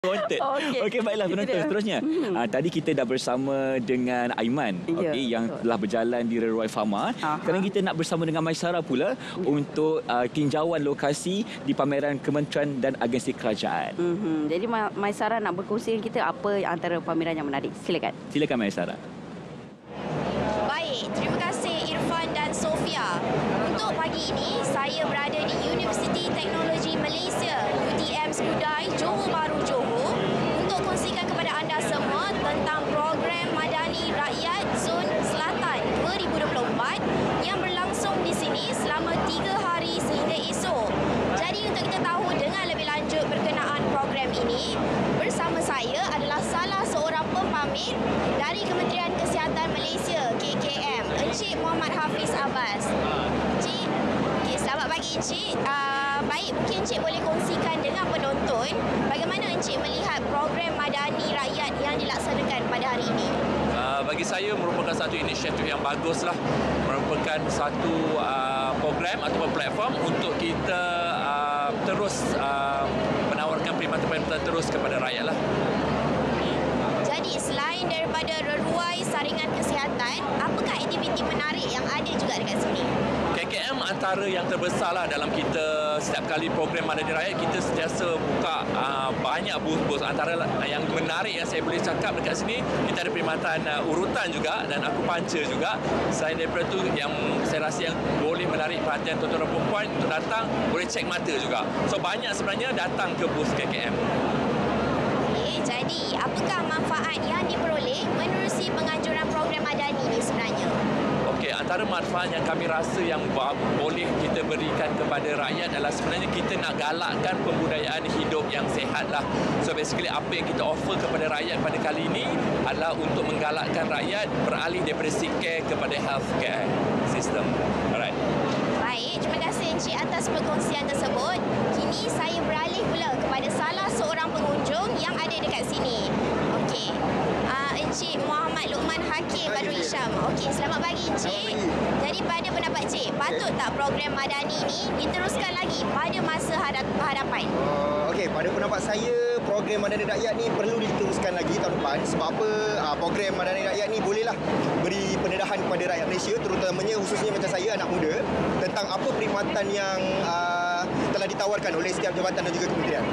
Wanted. Okey, baiklah penonton. Seterusnya, tadi kita dah bersama dengan Aiman, yang telah berjalan di Reruai Fama. Sekarang kita nak bersama dengan Maisara pula untuk tinjauan lokasi di pameran kementerian dan agensi kerajaan. Jadi Maisara nak berkongsi dengan kita apa antara pameran yang menarik. Silakan. Silakan Maisara. Baik, terima kasih Irfan dan Sofia. Untuk pagi ini, saya berada di Universiti Teknologi Malaysia, UTM Skudai, Johor Bahru, Johor, untuk kongsikan kepada anda semua tentang program Madani Rakyat Zon Selatan 2024 yang berlangsung di sini selama 3 hari sehingga esok. Jadi untuk kita tahu dengan lebih lanjut berkenaan program ini, bersama saya adalah salah seorang pemamir dari Kementerian Kesihatan Malaysia, KKM, Encik Muhammad Hafiz Abbas. Encik, selamat pagi Encik. Baik, mungkin Encik boleh kongsikan dengan penonton bagaimana Encik melihat program Madani Rakyat yang dilaksanakan pada hari ini. Bagi saya merupakan satu inisiatif yang baguslah, merupakan satu program ataupun platform untuk kita terus menawarkan perkhidmatan terus kepada rakyat lah. Jadi selain daripada reruai saringan kesihatan, apakah aktiviti menarik yang ada juga dekat sini? KKM antara yang terbesarlah dalam kita setiap kali program Madani Rakyat, kita sentiasa buka banyak booth-booth. Antara yang menarik yang saya boleh cakap dekat sini, kita ada perkhidmatan urutan juga dan akupuntur juga. Selain daripada itu, yang saya rasa yang boleh menarik perhatian tuan-tuan dan puan untuk datang, boleh cek mata juga. So banyak sebenarnya datang ke booth KKM. Jadi, apakah manfaat yang diperoleh menerusi penganjuran program Madani ini sebenarnya? Okey, antara manfaat yang kami rasa yang boleh kita berikan kepada rakyat adalah sebenarnya kita nak galakkan pembudayaan hidup yang sihat lah. So basically apa yang kita offer kepada rakyat pada kali ini adalah untuk menggalakkan rakyat beralih daripada sick care kepada healthcare system. Alright. Baik, terima kasih Encik atas perkongsian tersebut. Kini saya beralih pula kepada salah seorang pengunjung yang ada dekat sini. Okey. Encik Muhammad Luqman Hakim Badrul Isham. Okey, selamat pagi Encik. Jadi pada pendapat Encik, patut tak program Madani ini diteruskan lagi pada masa hadapan? Okey, pada pendapat saya program Madani Rakyat ni perlu diteruskan lagi tahun depan. Sebab apa? Program Madani Rakyat ni bolehlah beri pendedahan kepada rakyat Malaysia, terutamanya khususnya macam saya anak muda, tentang apa perkhidmatan yang telah ditawarkan oleh setiap jabatan dan juga kementerian.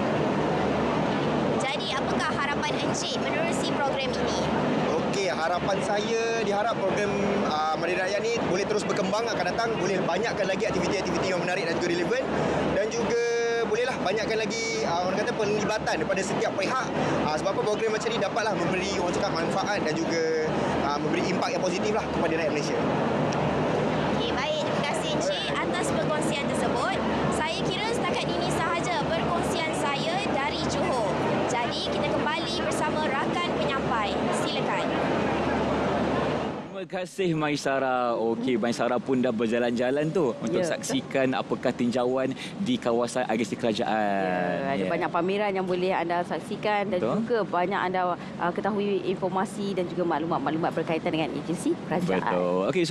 Jadi apakah harapan Encik menerusi program ini? Okey, harapan saya diharap program Madani Rakyat ni boleh terus berkembang, akan datang boleh banyakkan lagi aktiviti-aktiviti yang menarik dan juga relevan, dan juga bolehlah banyakkan lagi orang kata penglibatan daripada setiap pihak. Sebab apa program macam ni dapatlah memberi orang cakap manfaat dan juga memberi impak yang positif lah kepada rakyat Malaysia. Okey, baik. Terima kasih Encik atas perkongsian tersebut. Saya kira setakat ini sahaja perkongsian saya dari Johor. Jadi kita kembali bersama rakan penyampai. Silakan. Terima kasih Maisara. Okey, Maisara pun dah berjalan-jalan tu untuk saksikan apakah tinjauan di kawasan agensi kerajaan. Ada banyak pameran yang boleh anda saksikan dan juga banyak anda ketahui informasi dan juga maklumat-maklumat berkaitan dengan agensi kerajaan. Betul. Okey.